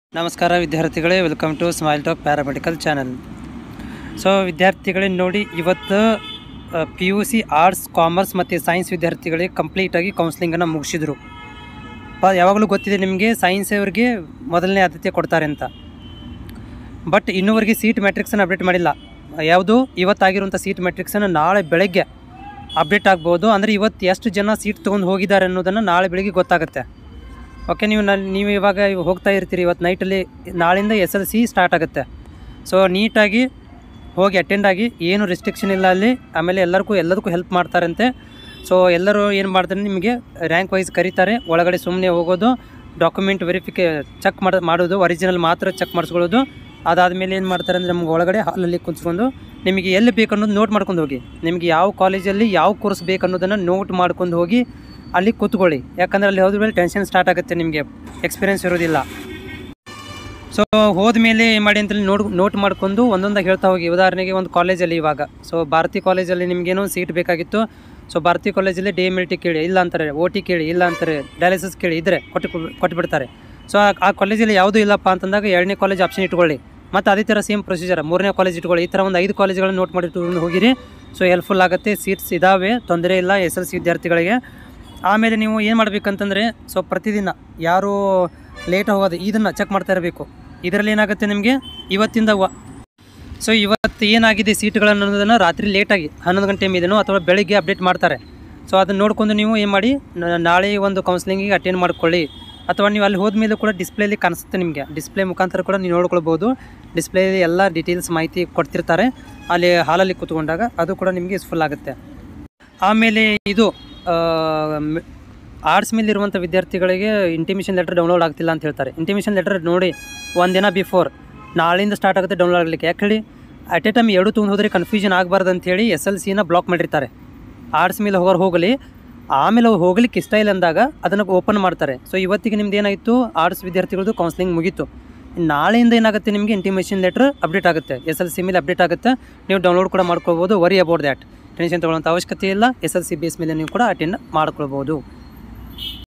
ನಮಸ್ಕಾರ ವಿದ್ಯಾರ್ಥಿಗಳೇ, welcome to smile talk paramedical channel. So ವಿದ್ಯಾರ್ಥಿಗಳೇ ನೋಡಿ, ಇವತ್ತು PUC ಆರ್ಟ್ಸ್, ಕಾಮರ್ಸ್ ಮತ್ತು ಸೈನ್ಸ್ ವಿದ್ಯಾರ್ಥಿಗಳಿಗೆ ಕಂಪ್ಲೀಟಾಗಿ ಕೌನ್ಸ್ಲಿಂಗನ್ನು ಮುಗಿಸಿದ್ರು. ಯಾವಾಗಲೂ ಗೊತ್ತಿದೆ ನಿಮಗೆ, ಸೈನ್ಸ್ ಅವರಿಗೆ ಮೊದಲನೇ ಆದ್ಯತೆ ಕೊಡ್ತಾರೆ ಅಂತ. ಬಟ್ ಇನ್ನೂವರೆಗೆ ಸೀಟ್ ಮ್ಯಾಟ್ರಿಕ್ಸನ್ನು ಅಪ್ಡೇಟ್ ಮಾಡಿಲ್ಲ. ಯಾವುದು ಇವತ್ತಾಗಿರುವಂಥ ಸೀಟ್ ಮ್ಯಾಟ್ರಿಕ್ಸನ್ನು ನಾಳೆ ಬೆಳಗ್ಗೆ ಅಪ್ಡೇಟ್ ಆಗ್ಬೋದು. ಅಂದರೆ ಇವತ್ತು ಎಷ್ಟು ಜನ ಸೀಟ್ ತೊಗೊಂಡು ಹೋಗಿದ್ದಾರೆ ಅನ್ನೋದನ್ನು ನಾಳೆ ಬೆಳಗ್ಗೆ ಗೊತ್ತಾಗುತ್ತೆ. ಓಕೆ, ನೀವು ಇವಾಗ ಹೋಗ್ತಾ ಇರ್ತೀರಿ, ಇವತ್ತು ನೈಟಲ್ಲಿ ನಾಳಿಂದ SLC ಸ್ಟಾರ್ಟ್ ಆಗುತ್ತೆ. ಸೊ ನೀಟಾಗಿ ಹೋಗಿ ಅಟೆಂಡ್ ಆಗಿ, ಏನು ರೆಸ್ಟ್ರಿಕ್ಷನ್ ಇಲ್ಲ ಅಲ್ಲಿ. ಆಮೇಲೆ ಎಲ್ಲದಕ್ಕೂ ಹೆಲ್ಪ್ ಮಾಡ್ತಾರಂತೆ. ಸೊ ಎಲ್ಲರೂ ಏನು ಮಾಡ್ತಾರೆ, ನಿಮಗೆ ರ್ಯಾಂಕ್ ವೈಸ್ ಕರೀತಾರೆ. ಒಳಗಡೆ ಸುಮ್ಮನೆ ಹೋಗೋದು, ಡಾಕ್ಯುಮೆಂಟ್ ಚೆಕ್ ಮಾಡೋದು, ಒರಿಜಿನಲ್ ಮಾತ್ರ ಚೆಕ್ ಮಾಡಿಸ್ಕೊಳ್ಳೋದು. ಅದಾದಮೇಲೆ ಏನು ಮಾಡ್ತಾರೆ ಅಂದರೆ, ನಮ್ಗೆ ಒಳಗಡೆ ಹಾಲಲ್ಲಿ ಕುಂತ್ಕೊಂಡು ನಿಮಗೆ ಎಲ್ಲಿ ಬೇಕು ಅನ್ನೋದು ನೋಟ್ ಮಾಡ್ಕೊಂಡು ಹೋಗಿ. ನಿಮಗೆ ಯಾವ ಕಾಲೇಜಲ್ಲಿ ಯಾವ ಕೋರ್ಸ್ ಬೇಕು ಅನ್ನೋದನ್ನು ನೋಟ್ ಮಾಡ್ಕೊಂಡು ಹೋಗಿ ಅಲ್ಲಿ ಕೂತ್ಕೊಳ್ಳಿ. ಯಾಕಂದರೆ ಅಲ್ಲಿ ಹೋದ ಮೇಲೆ ಟೆನ್ಷನ್ ಸ್ಟಾರ್ಟ್ ಆಗುತ್ತೆ, ನಿಮಗೆ ಎಕ್ಸ್ಪೀರಿಯೆನ್ಸ್ ಇರೋದಿಲ್ಲ. ಸೊ ಹೋದ್ಮೇಲೆ ಏನು ಮಾಡಿ ಅಂತೇಳಿ ನೋಟ್ ಮಾಡ್ಕೊಂಡು ಒಂದೊಂದಾಗಿ ಹೇಳ್ತಾ ಹೋಗಿ. ಉದಾಹರಣೆಗೆ ಒಂದು ಕಾಲೇಜಲ್ಲಿ ಇವಾಗ, ಸೊ ಭಾರತಿ ಕಾಲೇಜಲ್ಲಿ ನಿಮಗೇನೋ ಸೀಟ್ ಬೇಕಾಗಿತ್ತು. ಸೊ ಭಾರತಿ ಕಾಲೇಜಲ್ಲಿ DMLT ಕೇಳಿ, ಇಲ್ಲ ಅಂತಾರೆ. OT ಕೇಳಿ, ಇಲ್ಲ ಅಂತಾರೆ. ಡಯಾಲಿಸಿಸ್ ಕೇಳಿ, ಇದ್ದರೆ ಕೊಟ್ಟುಬಿಡ್ತಾರೆ. ಸೊ ಆ ಕಾಲೇಜಲ್ಲಿ ಯಾವುದೂ ಇಲ್ಲಪ್ಪ ಅಂತಂದಾಗ 2ನೇ ಕಾಲೇಜ್ ಆಪ್ಷನ್ ಇಟ್ಕೊಳ್ಳಿ. ಮತ್ತು ಅದೇ ಥರ ಸೇಮ್ ಪ್ರೊಸೀಜರ್ 3ನೇ ಕಾಲೇಜ್ ಇಟ್ಕೊಳ್ಳಿ. ಈ ಥರ ಒಂದು 5 ಕಾಲೇಜ್ಗಳನ್ನು ನೋಟ್ ಮಾಡಿಟ್ಟು ಹೋಗಿರಿ. ಸೊ ಹೆಲ್ಪ್ಫುಲ್ ಆಗುತ್ತೆ. ಸೀಟ್ಸ್ ಇದ್ದಾವೆ, ತೊಂದರೆ ಇಲ್ಲ SLC ವಿದ್ಯಾರ್ಥಿಗಳಿಗೆ. ಆಮೇಲೆ ನೀವು ಏನು ಮಾಡಬೇಕಂತಂದರೆ, ಸೊ ಪ್ರತಿದಿನ ಯಾರು ಲೇಟ್ ಹೋಗೋದು ಇದನ್ನು ಚೆಕ್ ಮಾಡ್ತಾ ಇರಬೇಕು. ಇದರಲ್ಲಿ ಏನಾಗುತ್ತೆ ನಿಮಗೆ ಇವತ್ತಿಂದ ಸೊ ಇವತ್ತು ಏನಾಗಿದೆ ಸೀಟ್ಗಳನ್ನು ಅನ್ನೋದನ್ನು ರಾತ್ರಿ ಲೇಟಾಗಿ 11 ಗಂಟೆ ಮೇಲೇನೋ ಅಥವಾ ಬೆಳಿಗ್ಗೆ ಅಪ್ಡೇಟ್ ಮಾಡ್ತಾರೆ. ಸೊ ಅದನ್ನು ನೋಡಿಕೊಂಡು ನೀವು ಏನು ಮಾಡಿ, ನಾಳೆ ಒಂದು ಕೌನ್ಸ್ಲಿಂಗಿಗೆ ಅಟೆಂಡ್ ಮಾಡ್ಕೊಳ್ಳಿ. ಅಥವಾ ನೀವು ಅಲ್ಲಿ ಹೋದ್ಮೇಲೆ ಕೂಡ ಡಿಸ್ಪ್ಲೇಲಿ ಕಾಣಿಸುತ್ತೆ ನಿಮಗೆ. ಡಿಸ್ಪ್ಲೇ ಮುಖಾಂತರ ಕೂಡ ನೀವು ನೋಡ್ಕೊಳ್ಬೋದು. ಡಿಸ್ಪ್ಲೇಲಿ ಎಲ್ಲ ಡೀಟೇಲ್ಸ್ ಮಾಹಿತಿ ಕೊಡ್ತಿರ್ತಾರೆ ಅಲ್ಲಿ ಹಾಲಲ್ಲಿ ಕೂತ್ಕೊಂಡಾಗ. ಅದು ಕೂಡ ನಿಮಗೆ ಯೂಸ್ಫುಲ್ ಆಗುತ್ತೆ. ಆಮೇಲೆ ಇದು ಆರ್ಟ್ಸ್ ಮೇಲೆ ಇರುವಂಥ ವಿದ್ಯಾರ್ಥಿಗಳಿಗೆ ಇಂಟಿಮೇಷನ್ ಲೆಟರ್ ಡೌನ್ಲೋಡ್ ಆಗ್ತಿಲ್ಲ ಅಂತ ಹೇಳ್ತಾರೆ. ಇಂಟಿಮೇಷನ್ ಲೆಟರ್ ನೋಡಿ, ಒಂದಿನ ಬಿಫೋರ್ ನಾಳೆಯಿಂದ ಸ್ಟಾರ್ಟ್ ಆಗುತ್ತೆ ಡೌನ್ಲೋಡ್ ಆಗಲಿಕ್ಕೆ. ಯಾಕೆ ಹೇಳಿ, ಅಟ್ ಎ ಟೈಮ್ 2 ತೊಗೊಂಡು ಹೋದರೆ ಕನ್ಫ್ಯೂಷನ್ ಆಗಬಾರ್ದು ಅಂಥೇಳಿ SLCನ ಬ್ಲಾಕ್ ಮಾಡಿರ್ತಾರೆ. ಆರ್ಟ್ಸ್ ಮೇಲೆ ಹೋಗಲಿ, ಆಮೇಲೆ ಅವ್ರು ಹೋಗ್ಲಿಕ್ಕೆ ಇಷ್ಟ ಇಲ್ಲ ಅಂದಾಗ ಅದನ್ನು ಓಪನ್ ಮಾಡ್ತಾರೆ. ಸೊ ಇವತ್ತಿಗೆ ನಿಮ್ದು ಏನಾಯಿತು, ಆರ್ಟ್ಸ್ ವಿದ್ಯಾರ್ಥಿಗಳದ್ದು ಕೌನ್ಸ್ಲಿಂಗ್ ಮುಗೀತು. ನಾಳೆಯಿಂದ ಏನಾಗುತ್ತೆ, ನಿಮಗೆ ಇಂಟಿಮೇಷನ್ ಲೆಟರ್ ಅಪ್ಡೇಟ್ ಆಗುತ್ತೆ, SLC ಮೇಲೆ ಅಪ್ಡೇಟ್ ಆಗುತ್ತೆ. ನೀವು ಡೌನ್ಲೋಡ್ ಕೂಡ ಮಾಡ್ಕೊಳ್ಬೋದು. ವರಿ ಅಬೌಟ್ ದ್ಯಾಟ್, ಟೆನ್ಷನ್ ತೊಗೊಳ್ಳೋಂಥ ಅವಶ್ಯಕತೆ ಇಲ್ಲ. SLC ಬೇಸ್ ಮೇಲೆ ನೀವು ಕೂಡ ಅಟೆಂಡ್ ಮಾಡ್ಕೊಳ್ಬೋದು.